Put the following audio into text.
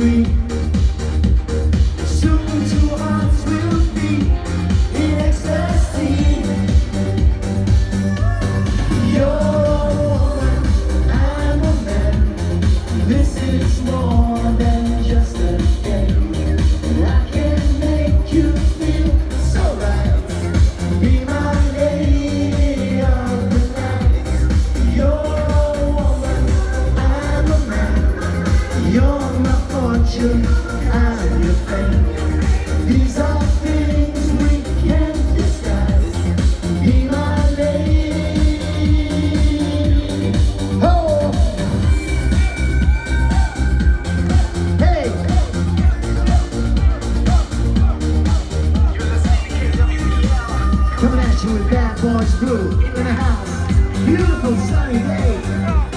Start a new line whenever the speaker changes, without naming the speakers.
free. Soon two hearts will be in ecstasy. You're a woman, I'm a man. This is more than just a game. I can make you feel so right. Be my lady of the night. You're a woman, I'm a man. You're my fortune, I'm your fame. These are things we can't disguise. Be my lady. Oh! Hey! Coming at you with Bad Boys Blue in the house. Beautiful sunny day.